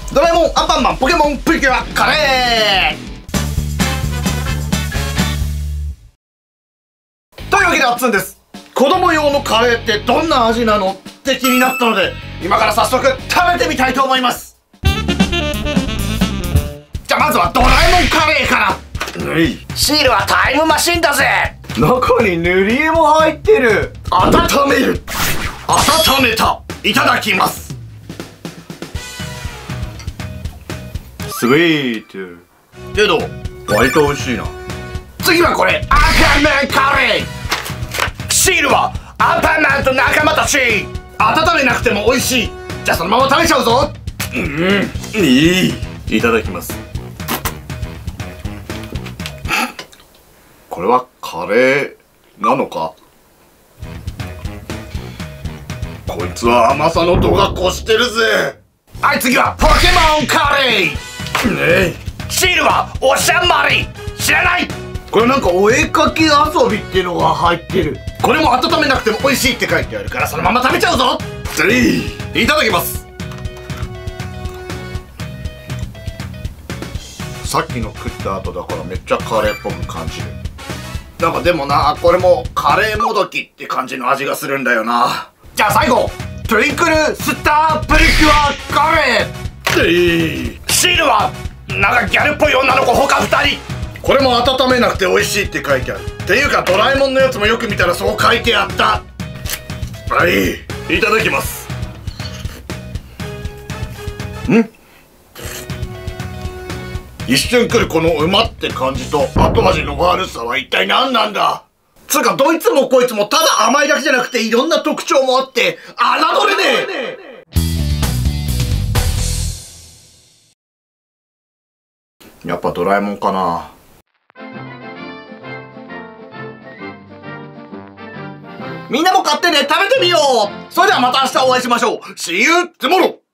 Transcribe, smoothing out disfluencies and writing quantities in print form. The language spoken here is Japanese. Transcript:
ドラえもん、アンパンマン、ポケモン、プリキュア、カレー。というわけであっつんです。子供用のカレーってどんな味なのって気になったので、今から早速食べてみたいと思います。じゃあまずはドラえもんカレーから。シールはタイムマシンだぜ。中に塗り絵も入ってる。温める。温めた。いただきます。スイートけど割と美味しいな。次はこれ、アンパンマンカレー。シールはアンパンマンと仲間たち。温めなくても美味しい。じゃあそのまま食べちゃうぞ。いただきます。これはカレーなのか。こいつは甘さの度が越してるぜ。はい、次はポケモンカレー。シールはおしゃんまり。知らない。これなんかお絵かき遊びっていうのが入ってる。これも温めなくても美味しいって書いてあるからそのまま食べちゃうぞ。いただきます。さっきの食った後だからめっちゃカレーっぽく感じる。なんかでもな、これもカレーもどきって感じの味がするんだよな。じゃあ最後、トゥインクルスタープリキュアカレー。シールはなんかギャルっぽい女の子他2人。これも温めなくて美味しいって書いてある。っていうかドラえもんのやつもよく見たらそう書いてあった。いただきます。一瞬くるこのうまって感じと後味の悪さは一体何なんだ。つうかどいつもこいつもただ甘いだけじゃなくていろんな特徴もあって侮れねえ。やっぱドラえもんかな。みんなも買ってね、食べてみよう。それではまた明日お会いしましょう。See you tomorrow!